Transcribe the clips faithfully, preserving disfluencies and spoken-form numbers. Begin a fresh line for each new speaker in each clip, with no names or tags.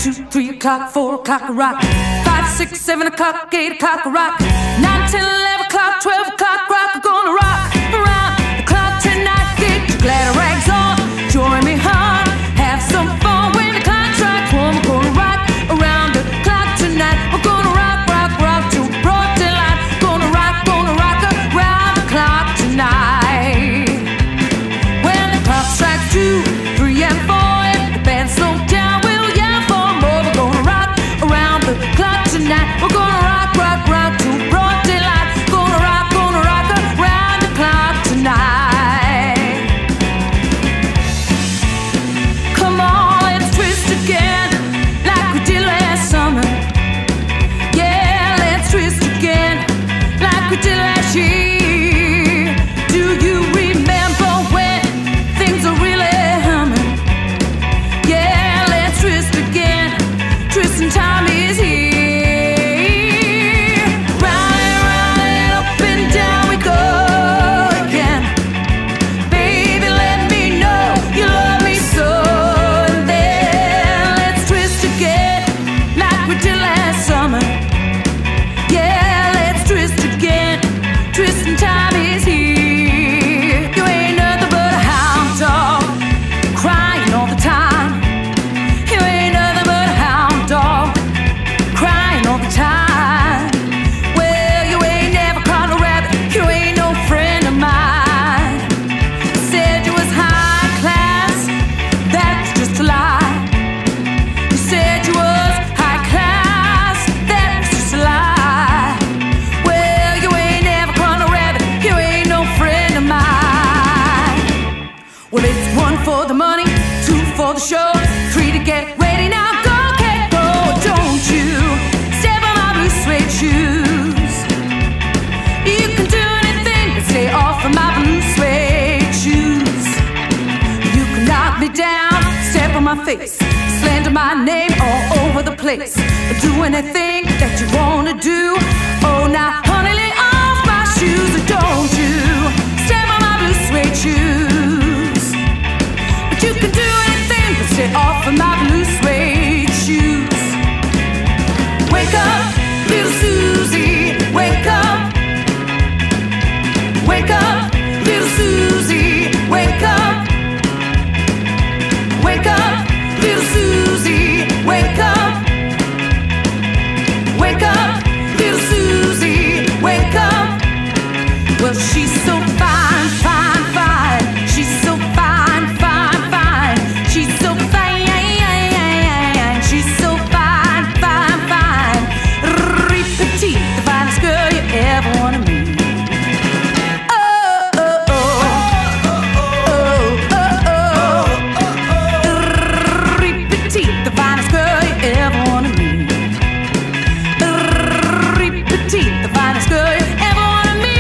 two, three o'clock, four o'clock, a rock. Five, six, seven o'clock, eight o'clock, a rock. Nine, ten, eleven o'clock, twelve o'clock, rock. I'm gonna rock around the clock tonight. Get your glad rags on, join me hard, have some fun when the clock strikes one. We're gonna rock around the clock tonight. We're gonna rock, rock, rock till broad daylight. Gonna rock, gonna rock around the clock tonight. When the clock strikes two, three, and four. We're gonna rock, rock, rock till broad daylight. Gonna rock, gonna rock around the clock tonight. Come on, let's twist again like we did last summer. Yeah, let's twist again like we did last year. Do you remember when things are really humming? Yeah, let's twist again. Twisting time is here. Twisting time is here. You ain't nothing but a hound dog, crying all the time. You ain't nothing but a hound dog, crying all the time. Well, you ain't never caught a rabbit. You ain't no friend of mine. You said you was high class, that's just a lie. You said you was high class, that's just a lie. Well, it's one for the money, two for the show, three to get ready. Now go, get go, don't you step on my blue suede shoes. You can do anything but stay off of my blue suede shoes. You can knock me down, step on my face, slander my name all over the place, but do anything that you wanna do. Oh, now honey, lay off my shoes, don't you step on my blue suede shoes. You can do anything but stay off of my blue suede shoes. Wake up, little Susie, wake up. Wake up, little Susie, wake up. Wake up, little Susie, wake up. Wake up, little Susie, wake up. Well, she's so fine, fine, fine. She's so fine, fine, fine. She's so fine, she's so fine, fine, fine. Petite, the finest girl you ever wanna meet. Oh, oh, oh, oh, oh, oh. Petite, the finest girl you ever wanna meet. Petite, the finest girl you ever wanna meet.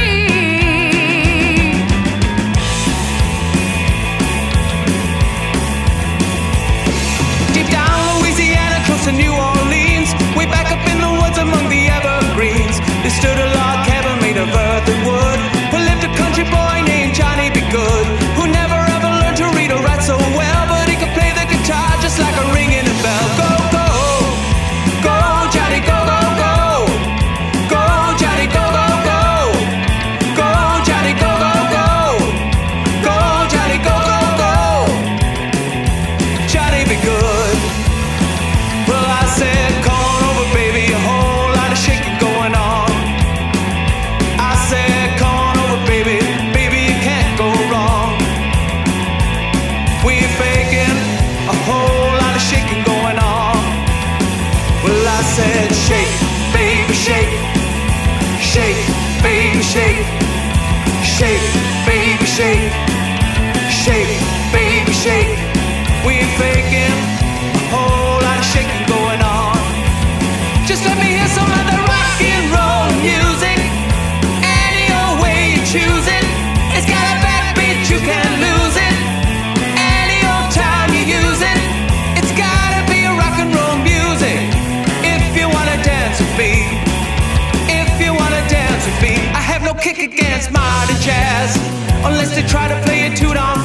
To New Orleans, way back up in the woods among the evergreens, there stood a log cabin made of earth and wood, where lived a country boy named Johnny B. Good, who never ever learned to read or write so well, but he could play the guitar just like a ringing a bell. Go, go, go, Johnny, go, go, go. Go, Johnny, go, go, go. Go, Johnny, go, go, go. Go, Johnny, go, go, go. Johnny B. Good. Well, I said, come on over, baby, a whole lot of shaking going on. I said, come on over, baby, baby, you can't go wrong. We faking a whole lot of shaking going on. Well, I said, shake, baby, shake. Shake, baby, shake. Shake, baby, shake. Shake, baby, shake. We faking a whole lot of shaking going on. Just let me hear some of the rock and roll music. Any old way you choose it. It's got a backbeat, you can't lose it. Any old time you use it. It's gotta be a rock and roll music. If you wanna dance with me. If you wanna dance with me. I have no kick against modern jazz, unless they try to play a tune on